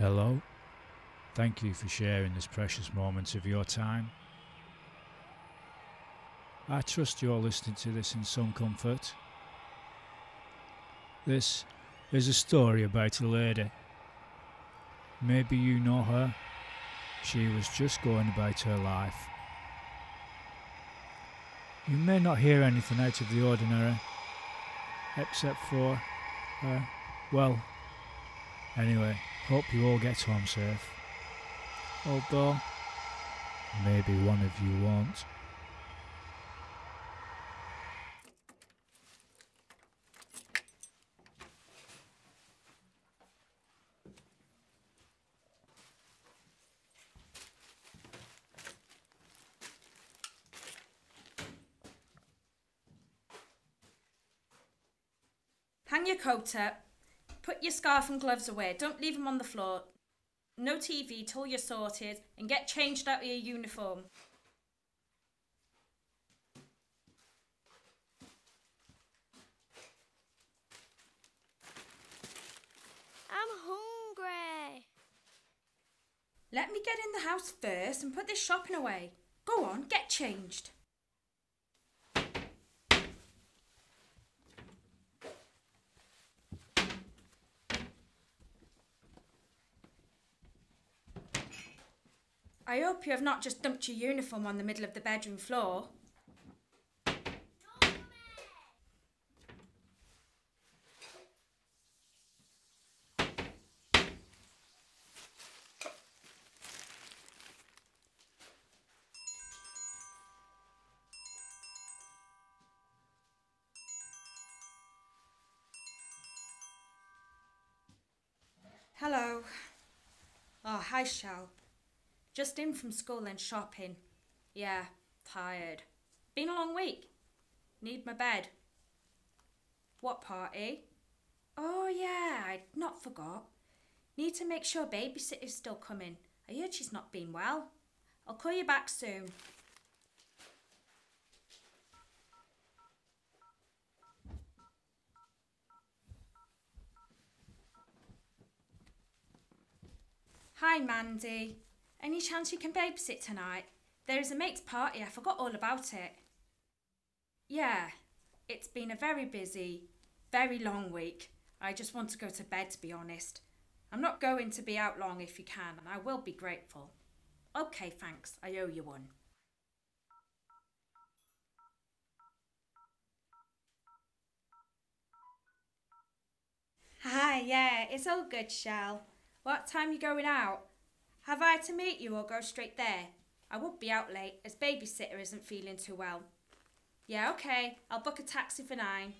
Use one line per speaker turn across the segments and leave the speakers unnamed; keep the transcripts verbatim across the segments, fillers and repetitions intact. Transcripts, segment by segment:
Hello. Thank you for sharing this precious moment of your time. I trust you're listening to this in some comfort. This is a story about a lady. Maybe you know her. She was just going about her life. You may not hear anything out of the ordinary, except for, uh, well, anyway, hope you all get home safe. Although, maybe one of you won't.
Hang your coat up. Put your scarf and gloves away. Don't leave them on the floor. No T V till you're sorted, and get changed out of your uniform.
I'm hungry.
Let me get in the house first and put this shopping away. Go on, get changed. I hope you have not just dumped your uniform on the middle of the bedroom floor. Hello. Oh, hi, Shell. Just in from school and shopping. Yeah, tired. Been a long week. Need my bed. What party? Oh yeah, I'd not forgot. Need to make sure babysitter's still coming. I heard she's not been well. I'll call you back soon. Hi, Mandy. Any chance you can babysit tonight? There is a mate's party, I forgot all about it. Yeah, it's been a very busy, very long week. I just want to go to bed, to be honest. I'm not going to be out long if you can, and I will be grateful. Okay, thanks, I owe you one. Hi, yeah, it's all good, Shell. What time you going out? Have I to meet you or go straight there? I won't be out late as babysitter isn't feeling too well. Yeah, okay, I'll book a taxi for nine.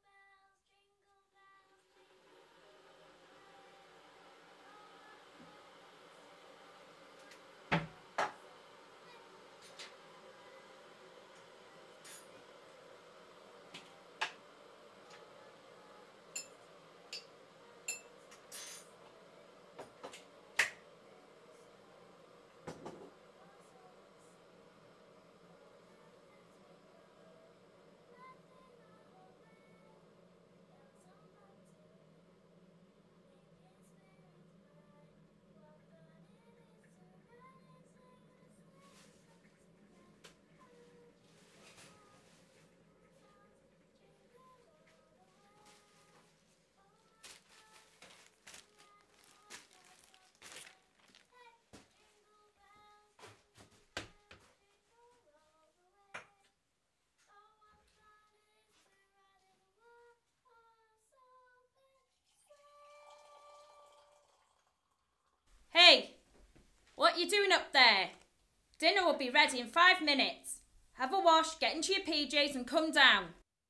Hey, what you doing up there? Dinner will be ready in five minutes. Have a wash, get into your P Js and come down.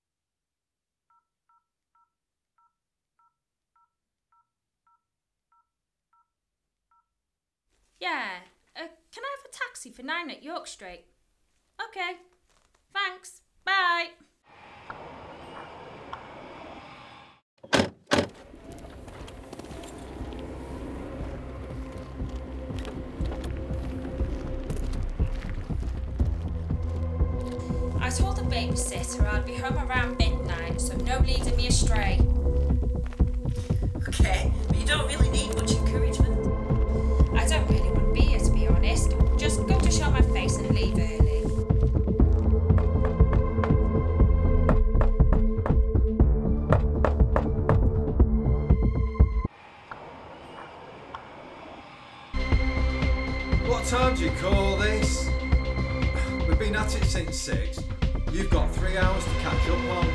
Yeah, uh, can I have a taxi for nine at York Street? Okay, thanks, bye. I told the babysitter I'd be home around midnight, so no leading me astray.
Okay, but you don't really need much encouragement.
just go to show my face and leave early.
What time do you call this? We've been at it since six. You've got three hours to catch up on.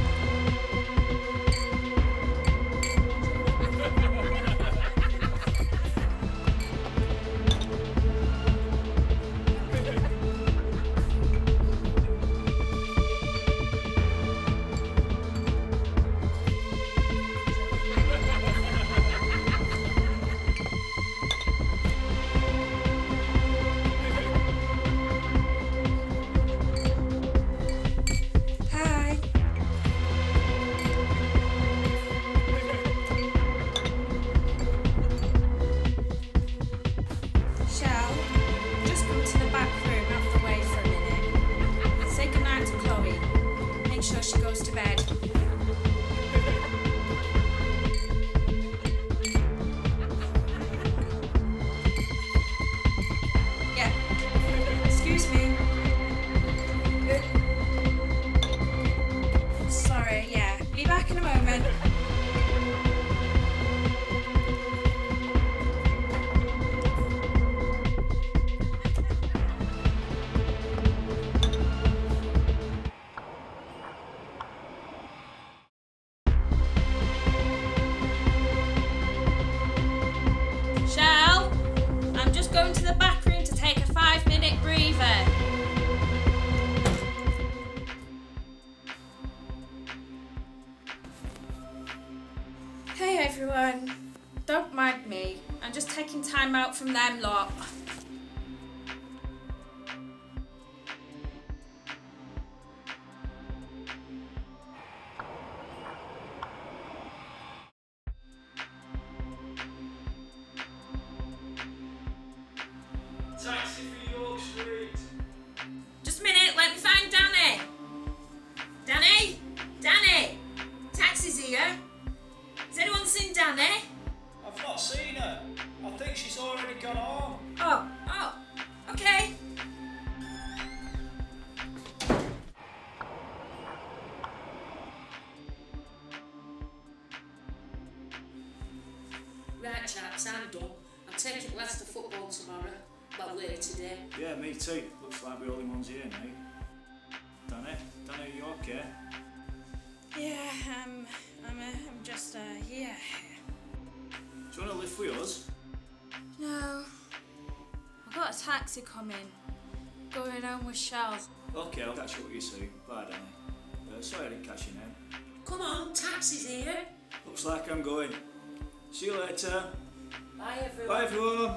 Everyone, don't mind me. I'm just taking time out from them lot.
Taxi for York Street.
Just a minute, let me find Danny. Danny? Danny? Taxi's here. Has anyone seen Danny?
I've not seen her. I think she's already gone home.
Oh, oh, okay.
Right chaps, I'm done. I'm taking Les to football tomorrow. Well, later today.
Yeah, me too. Looks like we're the only ones here now. Danny? Danny, are you okay?
Yeah, um, I'm, uh, I'm just, uh, here.
Do you want to live with us?
No. I've got a taxi coming. Going home with Shell.
Okay, I'll catch up with you soon. Bye, Danny. Uh, sorry I didn't catch you now.
Come on, taxi's here.
Looks like I'm going. See you later.
Bye everyone.
Bye, everyone.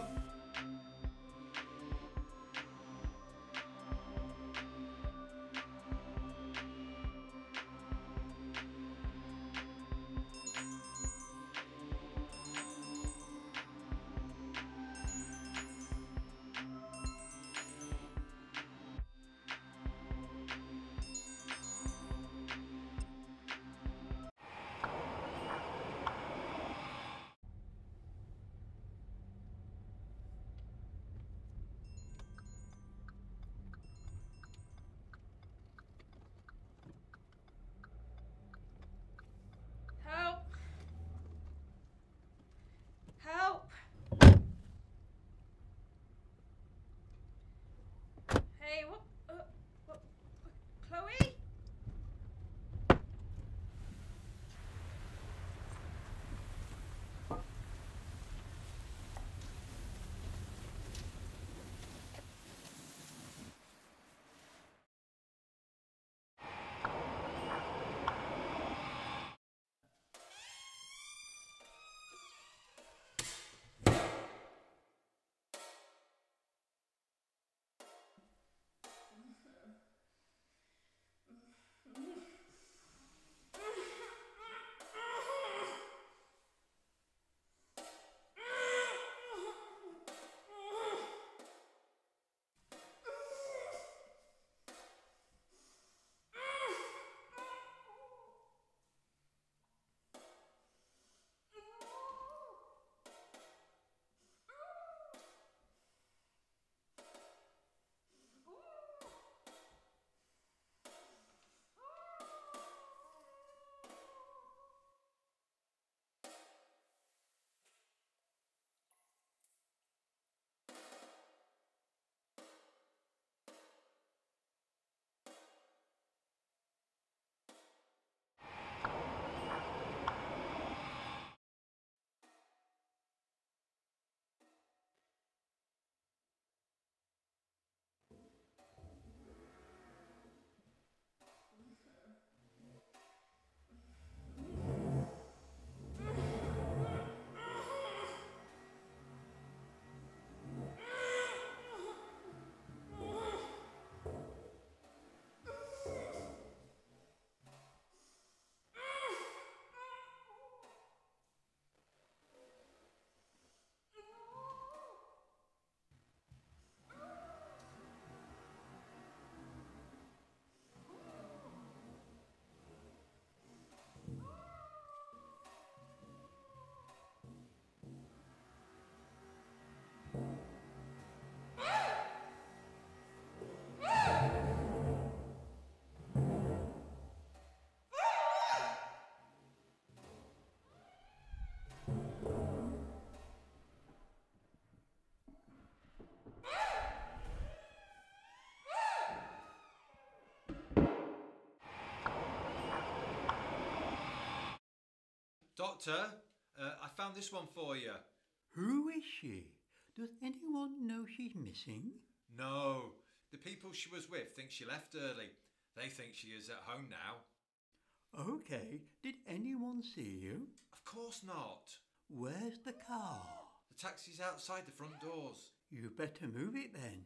Doctor, uh, I found this one for you.
Who is she? Does anyone know she's missing?
No, the people she was with think she left early. They think she is at home now.
Okay, did anyone see you?
Of course not.
Where's the car?
The taxi's outside the front doors.
You better move it then.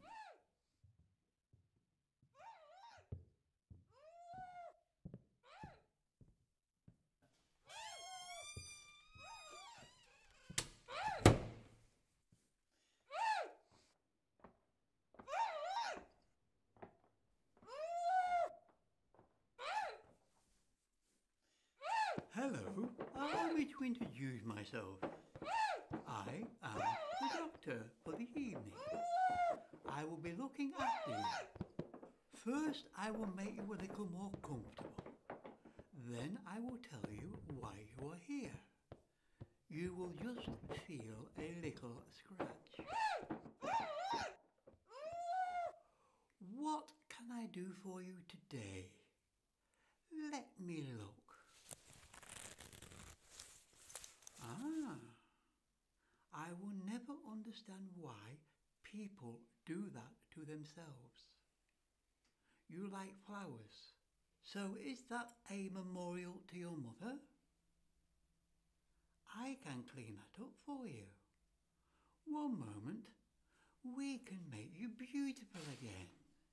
Hello, allow me to introduce myself. I am the doctor for the evening. I will be looking after you. First, I will make you a little more comfortable. Then I will tell you why you are here. You will just feel a little scratch. What can I do for you today? Let me look. Ah, I will never understand why people do that to themselves. You like flowers, so is that a memorial to your mother? I can clean that up for you. One moment, we can make you beautiful again.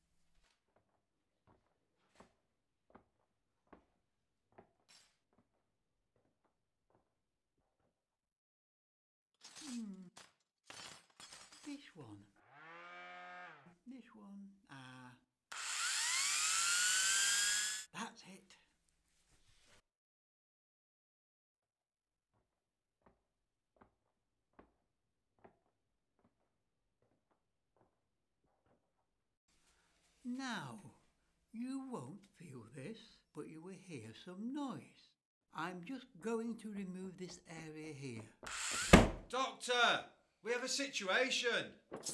Hmm. This one. This one. Ah. That's it. Now, you won't feel this, but you will hear some noise. I'm just going to remove this area here.
Doctor, we have a situation.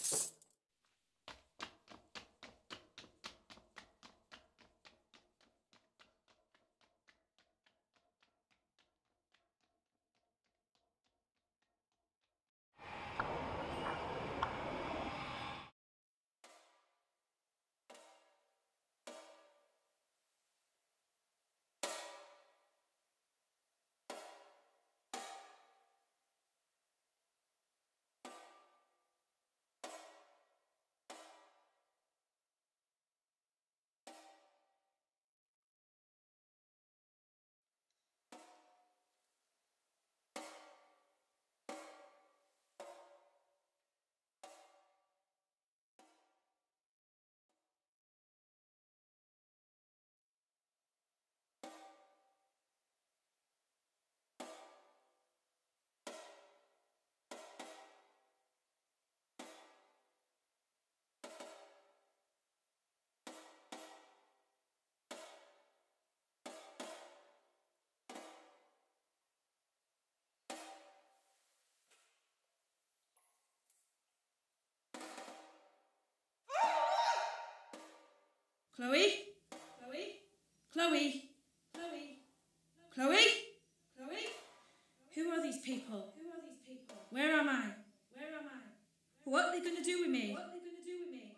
Chloe? Chloe? Chloe? Chloe? Chloe? Chloe? Who are these people? Who are these people? Where am I? Where am I? What are they going to do with me? What are they going to do with me?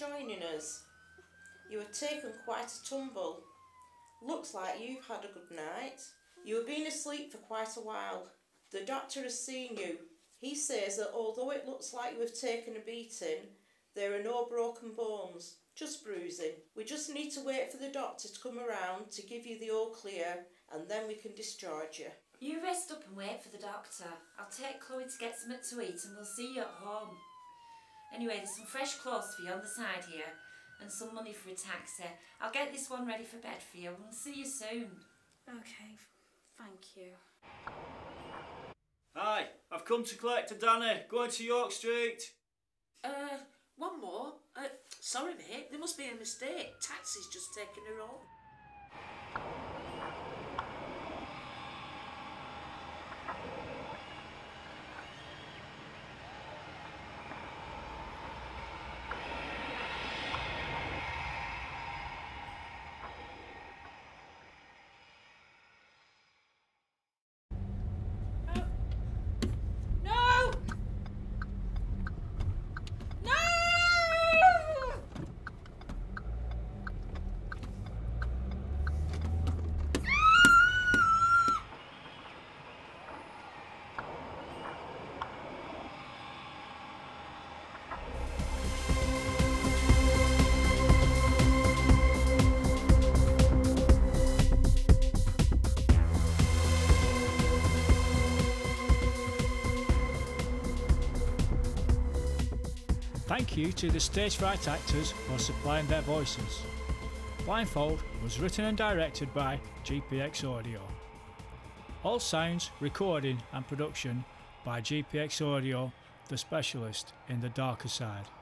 joining us. You have taken quite a tumble. Looks like you've had a good night. You have been asleep for quite a while. The doctor has seen you. He says that although it looks like you have taken a beating, there are no broken bones, just bruising. We just need to wait for the doctor to come around to give you the all clear, and then we can discharge you.
You rest up and wait for the doctor. I'll take Chloe to get something to eat and we'll see you at home. Anyway, there's some fresh clothes for you on the side here and some money for a taxi. I'll get this one ready for bed for you and we'll see you soon.
Okay, thank you.
Hi, I've come to collect a Danny, going to York Street.
Uh, one more. Uh, sorry mate, there must be a mistake. Taxi's just taken her home.
Thank you to the Stage Fright actors for supplying their voices. Blindfold was written and directed by G P X Audio. All sounds, recording and production by G P X Audio, the specialist in the darker side.